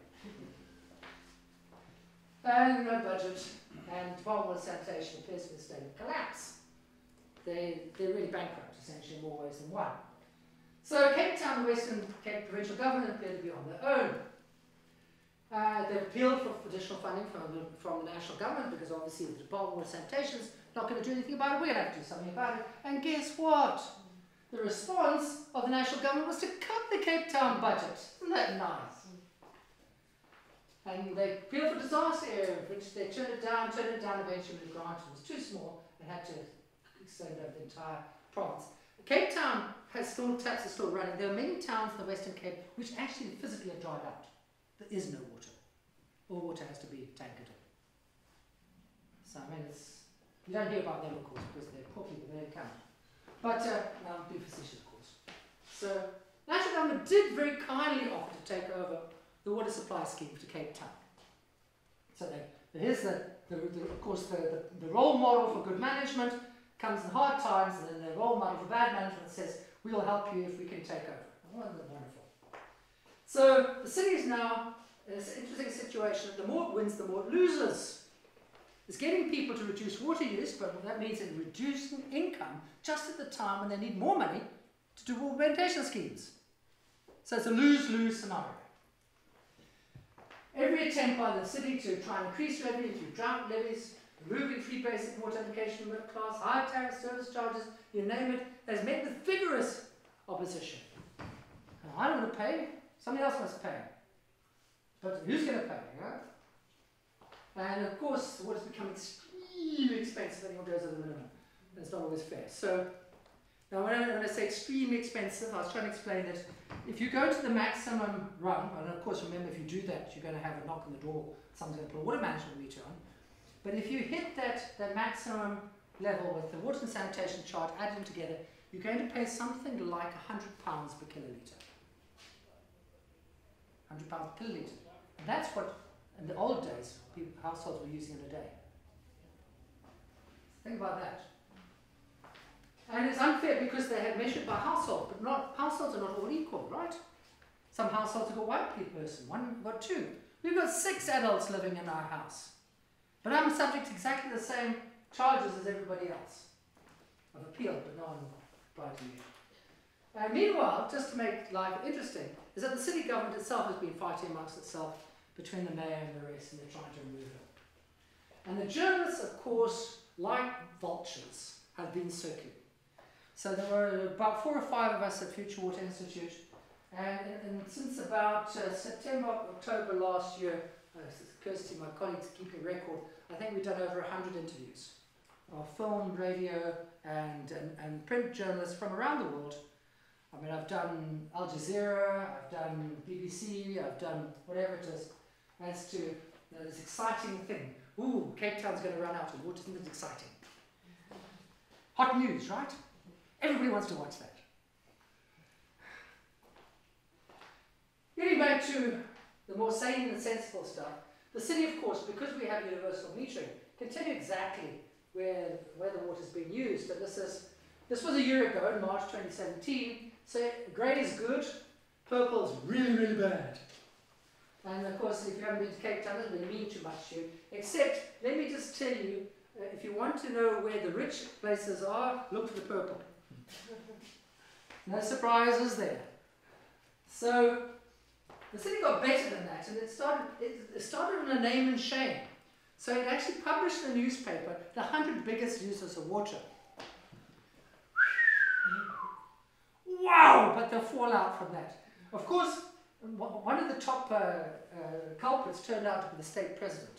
And no budget, and Department of Sanitation appears to be in a state of collapse. They're really bankrupt, essentially, in more ways than one. So Cape Town and Western Cape provincial government appear to be on their own. They've appealed for additional funding from the national government, because obviously the Department of Sanitation is not going to do anything about it. We're going to have to do something about it. And guess what? The response of the national government was to cut the Cape Town budget. Isn't that nice? And they appealed for disaster area, which they turned it down eventually when the grant was too small and had to extend over the entire province. Cape Town taps are still running. There are many towns in the Western Cape which actually physically are dried out. There is no water. All water has to be tankered in. So I mean, you don't hear about them, of course, because they're poor people, they don't count. But I'm being facetious, of course. So national government did very kindly offer to take over the water supply scheme to Cape Town. So here's of course the role model for good management comes in hard times, and then the role model for bad management says, we will help you if we can take over. Wonderful. So the city is now in this interesting situation. The more it wins, the more it loses. It's getting people to reduce water use, but that means it's reducing income just at the time when they need more money to do augmentation schemes. So it's a lose-lose scenario. Every attempt by the city to try and increase revenue through drought levies, removing free basic water allocation from the middle class, high tariff service charges, you name it, has met with vigorous opposition. Now, I don't want to pay, somebody else must pay. But who's going to pay, right? And of course, water's become extremely expensive if anyone goes over the minimum. And it's not always fair. So, now when I say extremely expensive, I was trying to explain that if you go to the maximum run, and of course remember if you do that, you're going to have a knock on the door, someone's going to put a water management meter on. But if you hit that maximum level with the water and sanitation charge, add them together, you're going to pay something like £100 per kilolitre. £100 per kilolitre. And that's what, in the old days, households were using in a day. Think about that. And it's unfair because they had measured by household, but households are not all equal, right? Some households have got one person, one got two. We've got 6 adults living in our house. But I'm subject to exactly the same charges as everybody else. I've appealed, but no one replied to me. And meanwhile, just to make life interesting, is that the city government itself has been fighting amongst itself between the mayor and the rest, and they're trying to remove it. And the journalists, of course, like vultures, have been circling. So there were about 4 or 5 of us at Future Water Institute, and since about September, October last year, Kirsty, my colleagues, keeping record, I think we've done over 100 interviews of film, radio, and print journalists from around the world. I mean, I've done Al Jazeera, I've done BBC, I've done whatever it is, as to this exciting thing. Ooh, Cape Town's going to run out of water, isn't it exciting? Hot news, right? Everybody wants to watch that. Getting back to the more sane and sensible stuff. The city, of course, because we have universal metering, can tell you exactly where the water's being used. And this was a year ago, in March 2017. So grey is good, purple is really, really bad. And of course, if you haven't been to Cape Town, it doesn't really mean too much to you. Except, let me just tell you, if you want to know where the rich places are, look for the purple. No surprises there. So the city got better than that, and it started on a name and shame. So it actually published in a newspaper the 100 biggest users of water. Wow! But the fallout from that. Of course, one of the top culprits turned out to be the state president.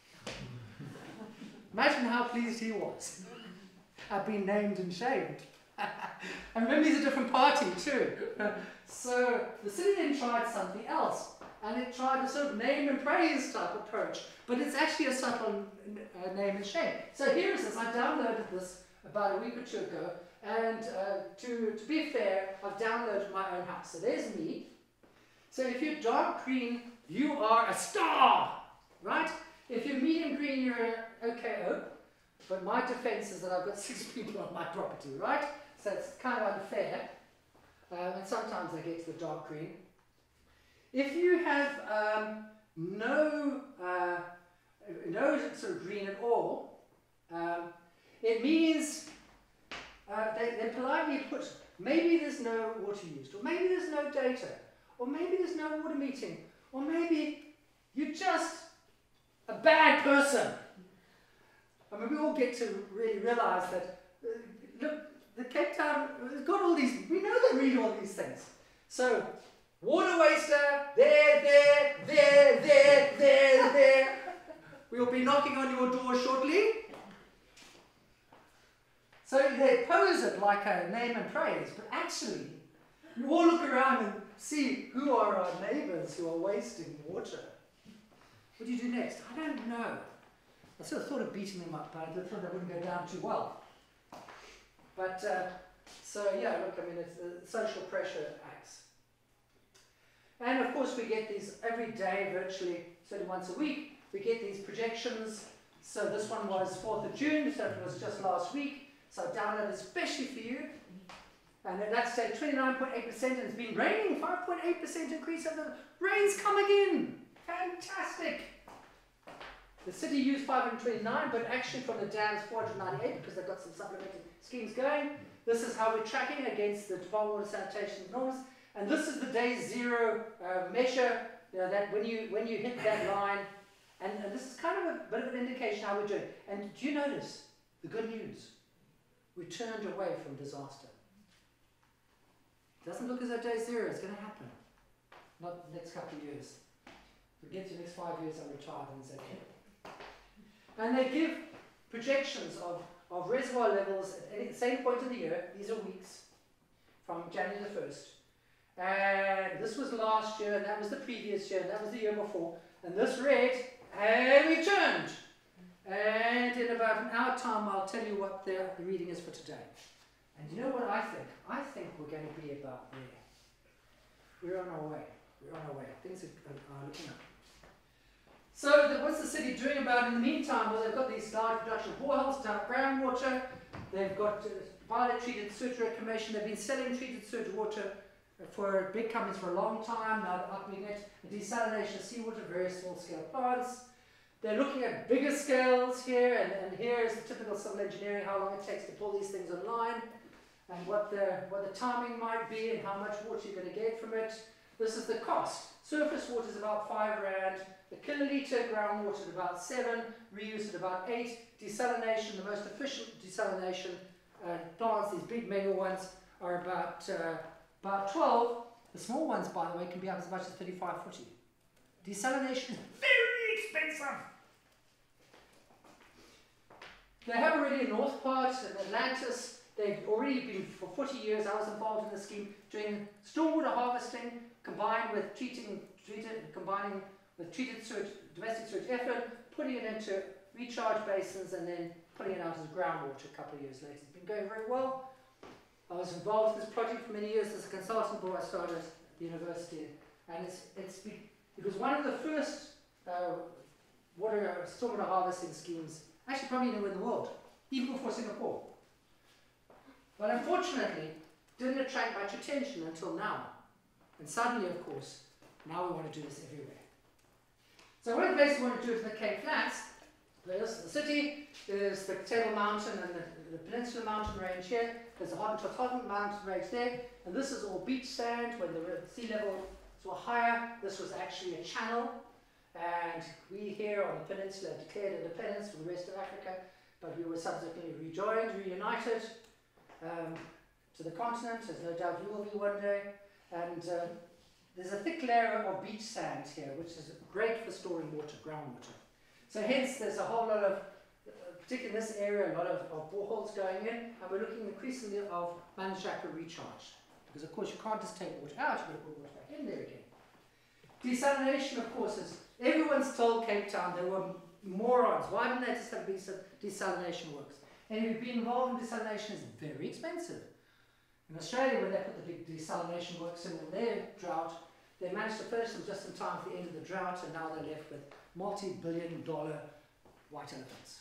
Imagine how pleased he was. I've been named and shamed. And remember, he's a different party too. So the city then tried something else, and it tried a sort of name and praise type approach, but it's actually a subtle name and shame. So here it is. I downloaded this about a week or two ago, and to be fair, I've downloaded my own house. So there's me. So if you're dark green, you are a star, right? If you're medium green, you're an OKO. But my defense is that I've got 6 people on my property, right? So it's kind of unfair. And sometimes I get to the dark green. If you have no sort of green at all, it means they politely put, maybe there's no water used, or maybe there's no data, or maybe there's no water meeting, or maybe you're just a bad person. I mean, we all get to really realise that, look, the Cape Town has got all these, we know they read all these things. So, water waster, there. We'll be knocking on your door shortly. So they pose it like a name and praise, but actually, you all look around and see who are our neighbours who are wasting water. What do you do next? I don't know. I sort of thought of beating them up, but I thought that wouldn't go down too well. But, so yeah, look, I mean, it's social pressure acts. And of course we get these every day, virtually, certainly once a week, we get these projections. So this one was 4th of June, so it was just last week. So I downloaded especially for you. And that's at 29.8%, and it's been raining, 5.8% increase of the rains come again. Fantastic. The city used 529, but actually from the dams 498 because they've got some supplementary schemes going. This is how we're tracking against the Department of Water Sanitation norms. And this is the day zero measure, you know, that when you hit that line, and this is kind of a bit of an indication how we're doing. And do you notice the good news? We turned away from disaster. It doesn't look as though day zero is going to happen. Not the next couple of years. We get to the next 5 years, I'm retired and it's okay. And they give projections of reservoir levels at the same point of the year. These are weeks from January the 1st. And this was last year, and that was the previous year, and that was the year before. And this read, and we turned. And in about an hour time, I'll tell you what the reading is for today. And you know what I think? I think we're going to be about there. We're on our way. We're on our way. Things are looking up. So what's the city doing about it in the meantime? Well, they've got these large production boreholes, down groundwater. They've got pilot treated sewage reclamation. They've been selling treated sewage water for big companies for a long time. Now they're upping it. The desalination of seawater, very small scale plants. They're looking at bigger scales here, and here is the typical civil engineering, how long it takes to pull these things online, and what the timing might be, and how much water you're going to get from it. This is the cost. Surface water is about £5 rand. The kiloliter groundwater is about 7, reuse at about 8. Desalination, the most efficient desalination plants, these big mega ones, are about 12. The small ones, by the way, can be up as much as 35, 40. Desalination is very expensive. They have already a north part, in Atlantis. They've already been, for 40 years, I was involved in the scheme, doing stormwater harvesting, combined with combining with treated sewage, domestic sewage effluent, putting it into recharge basins, and then putting it out as groundwater a couple of years later. It's been going very well. I was involved in this project for many years as a consultant before I started at the university, and It was one of the first stormwater harvesting schemes, actually probably anywhere in the world, even before Singapore. But unfortunately, didn't attract much attention until now. And suddenly, of course, now we want to do this everywhere. So one of the places we want to do is the Cape Flats. There's the city, there's the Table Mountain and the Peninsula Mountain range here. There's the Hottentot Mountain range there. And this is all beach sand. When the sea levels were higher, this was actually a channel. And we here on the peninsula declared independence from the rest of Africa, but we were subsequently reunited to the continent, as no doubt you will be one day. And there's a thick layer of beach sand here, which is great for storing water, groundwater. So hence there's a whole lot of, particularly in this area, a lot of boreholes going in, and we're looking increasingly of managed aqua recharge. Because of course you can't just take water out, you've got to put water back in there again. Desalination, of course, is, everyone's told Cape Town they were morons. Why didn't they just have big desalination works? And if you've been involved in desalination, it's very expensive. In Australia, when they put the big desalination works in their drought, they managed to finish them just in time for the end of the drought, and now they're left with multi-billion-dollar white elephants.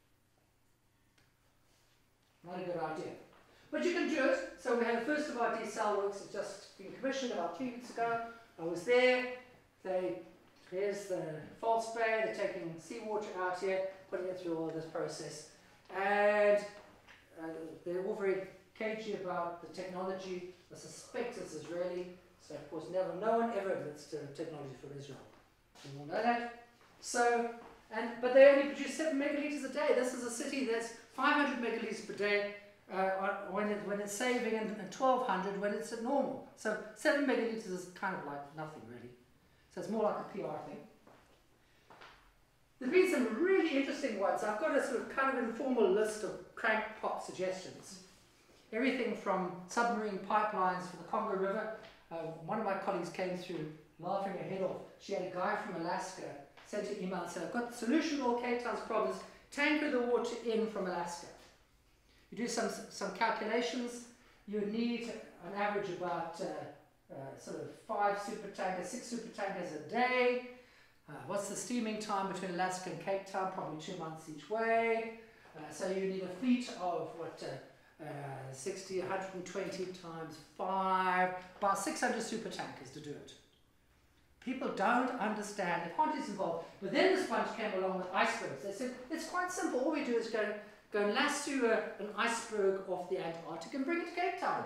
Not a good idea. But you can do it. So we had the first of our desal works that just been commissioned about 3 weeks ago. I was there. Here's the False Bay. They're taking seawater out here, putting it through all this process. And they're all very cagey about the technology. I suspect it's Israeli. So of course no one ever admits to technology from Israel. You all know that. So, but they only produce 7 megalitres a day. This is a city that's 500 megalitres per day when it's saving, and 1200 when it's at normal. So 7 megalitres is kind of like nothing really. So it's more like a PR thing. There's been some really interesting ones. I've got a sort of kind of informal list of crankpot suggestions. Everything from submarine pipelines for the Congo River. One of my colleagues came through laughing her head off. She had a guy from Alaska sent an email and said, I've got the solution to all Cape Town's problems. Tanker the water in from Alaska. You do some calculations. You need an average about sort of 5 super tankers, 6 super tankers a day. What's the steaming time between Alaska and Cape Town? Probably 2 months each way. So you need a fleet of 60, 120 times 5, about 600 super tankers to do it. People don't understand the quantities involved. But then this bunch came along with icebergs. They said, it's quite simple. All we do is go and lasso an iceberg off the Antarctic and bring it to Cape Town.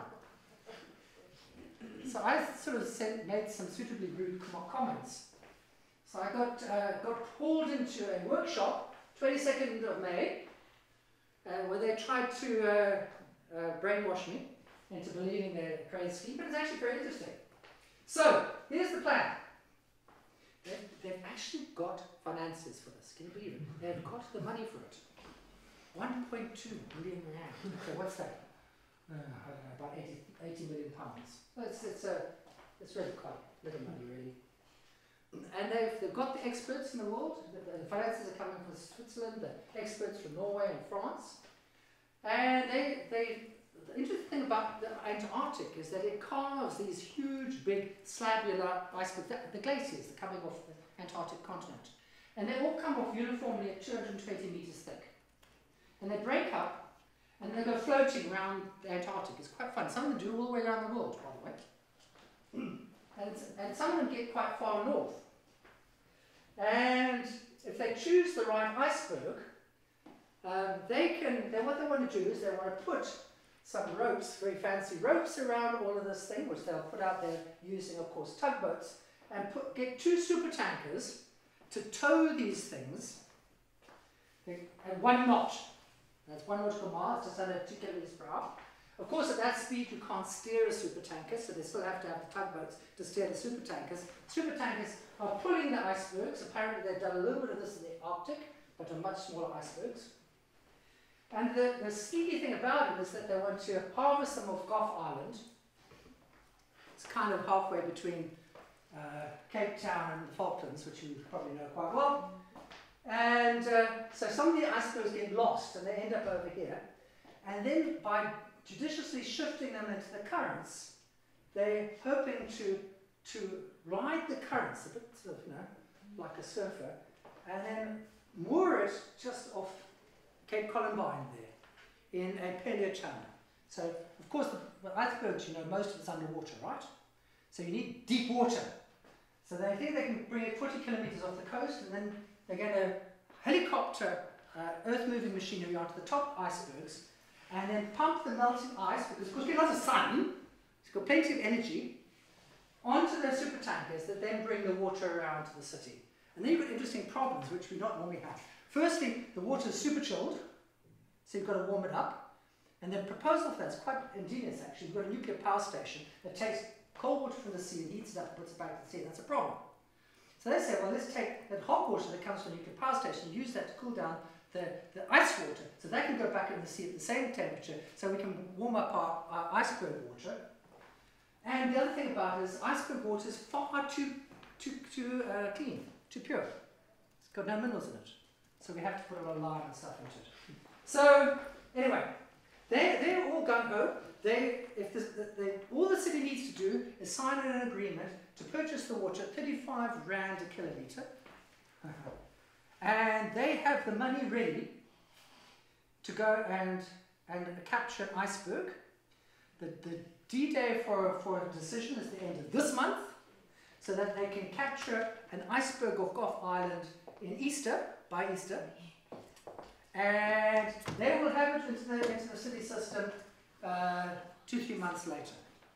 So I sort of made some suitably rude comments. So I got pulled into a workshop, 22nd of May, where they tried to brainwash me into believing their crazy scheme, but it's actually very interesting. So, here's the plan. They've actually got finances for this. Can you believe it? They've got the money for it. 1.2 billion rand. So what's that? I don't know, about 80 million pounds. So it's really quite little money, really. And they've got the experts in the world. The finances are coming from Switzerland, the experts from Norway and France. And the interesting thing about the Antarctic is that it carves these huge, big, slabular icebergs, the glaciers that are coming off the Antarctic continent. And they all come off uniformly at 220 meters thick. And they break up, and they go floating around the Antarctic. It's quite fun. Some of them do all the way around the world, by the way. And some of them get quite far north. And if they choose the right iceberg, what they want to do is they want to put some ropes, very fancy ropes around all of this thing, which they'll put out there using, of course, tugboats, and get 2 super tankers to tow these things at 1 knot. That's 1 nautical mile, just under 2 kilometers per hour. Of course, at that speed, you can't steer a super tanker, so they still have to have the tugboats to steer the super tankers. Super tankers are pulling the icebergs. Apparently, they've done a little bit of this in the Arctic, but on much smaller icebergs. And the sneaky thing about it is that they want to harvest them off Gough Island. It's kind of halfway between Cape Town and the Falklands, which you probably know quite well. And so some of the icebergs get lost and they end up over here. And then by judiciously shifting them into the currents, they're hoping to ride the currents, a bit sort of, like a surfer, and then moor it just off Cape Columbine there in a paleo channel. So, of course, the icebergs, most of it's underwater, right? So you need deep water. So they think they can bring it 40 kilometers off the coast, and then they're going to helicopter earth-moving machinery onto the top icebergs, and then pump the melting ice, because of course we have lots of sun, it's got plenty of energy, onto those super tankers that then bring the water around to the city. And then you've got interesting problems which we not normally have. Firstly, the water is super chilled, so you've got to warm it up. And the proposal for that is quite ingenious actually. You've got a nuclear power station that takes cold water from the sea and heats it up and puts it back to the sea. That's a problem. So they say, well, let's take that hot water that comes from the nuclear power station and use that to cool down the ice water, so that can go back into the sea at the same temperature, so we can warm up our iceberg water. And the other thing about it is iceberg water is far too clean, too pure. It's got no minerals in it. So we have to put a lot of lime and stuff into it. So, anyway, they're all gung-ho. All the city needs to do is sign an agreement to purchase the water at 35 rand a kilometre. And they have the money ready to go and capture an iceberg. The D-Day for a decision is the end of this month, so that they can capture an iceberg off Gough Island by Easter, and they will have it into the city system 2-3 months later.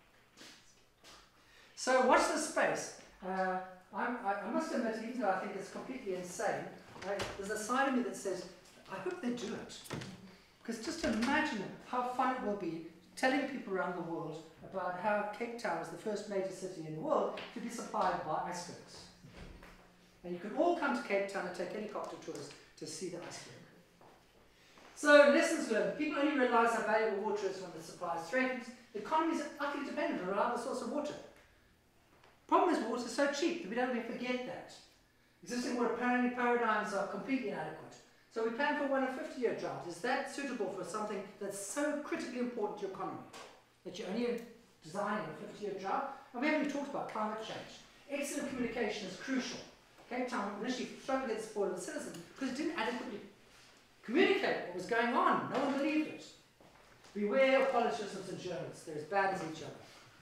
So watch this space. I must admit, even though I think it's completely insane, there's a side of me that says, I hope they do it. Because just imagine how fun it will be telling people around the world about how Cape Town is the first major city in the world to be supplied by icebergs. And you can all come to Cape Town and take helicopter tours to see the iceberg. So, lessons learned. People only realise how valuable water is when the supply is threatened. The economy is utterly dependent on a reliable source of water. Problem is, water is so cheap that we don't really forget that. Existing water paradigms are completely inadequate. So we plan for 1 in 50-year drought. Is that suitable for something that's so critically important to your economy? That you're only designing a 50-year drought? And we haven't even talked about climate change. Excellent communication is crucial. Cape Town initially struggled to get the support of the citizens because it didn't adequately communicate what was going on. No one believed it. Beware of politicians and journalists. They're as bad as each other.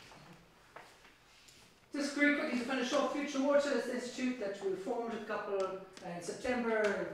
Just very quickly to finish off, Future Water is the institute that we formed in September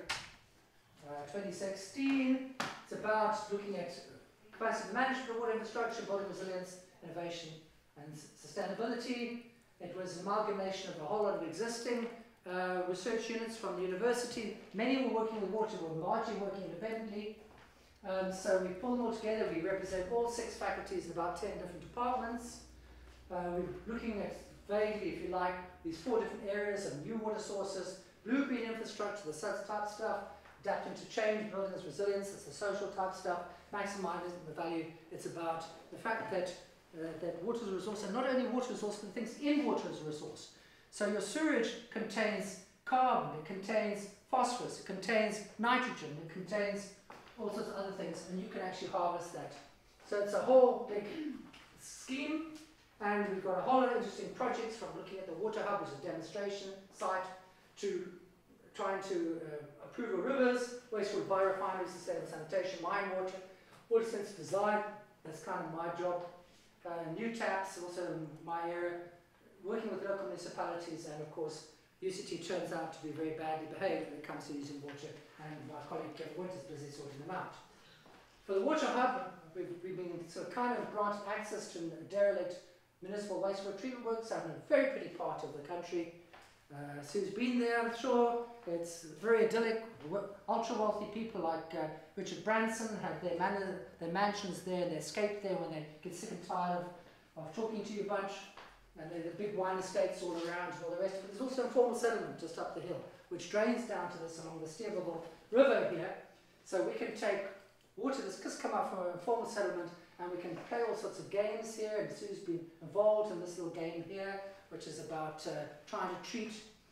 2016. It's about looking at capacity management of water infrastructure, building resilience, innovation and sustainability. It was an amalgamation of a whole lot of existing research units from the university. Many were working with water, were largely working independently. So we pulled them all together. We represent all 6 faculties in about 10 different departments. We're looking at vaguely, if you like, these 4 different areas of new water sources, blue-green infrastructure, the type stuff, adapting to change, building this resilience, it's the social type stuff, maximizing the value. It's about the fact that water is a resource, and not only water resource, but things in water as a resource. So your sewage contains carbon, it contains phosphorus, it contains nitrogen, it contains all sorts of other things, and you can actually harvest that. So it's a whole big scheme. And we've got a whole lot of interesting projects, from looking at the water hub, which is a demonstration site, to trying to improve our rivers, wastewater biorefineries, sustainable sanitation, mine water, water sense design, that's kind of my job. New taps, also my area, working with local municipalities, and of course UCT turns out to be very badly behaved when it comes to using water, and my colleague Kevin Winter is busy sorting them out. For the water hub, we've been sort of kind of granted access to derelict municipal wastewater treatment works out in a very pretty part of the country. Sue's been there, I'm sure. It's very idyllic. Ultra-wealthy people like Richard Branson have their mansions there, they escape there when they get sick and tired of talking to you a bunch. And there are the big wine estates all around and all the rest. But there's also informal settlement just up the hill, which drains down to this along the Steerville River here. So we can take water that's just come up from an informal settlement, and we can play all sorts of games here, and Sue's been involved in this little game here, which is about trying to treat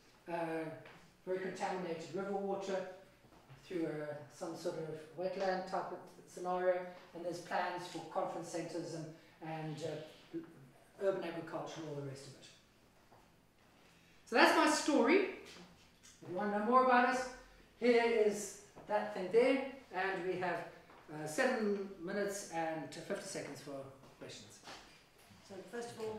very contaminated river water through some sort of wetland type of scenario, and there's plans for conference centres and urban agriculture and all the rest of it. So that's my story. If you want to know more about us, here is that thing there, and we have 7 minutes and 50 seconds for questions. So first of all,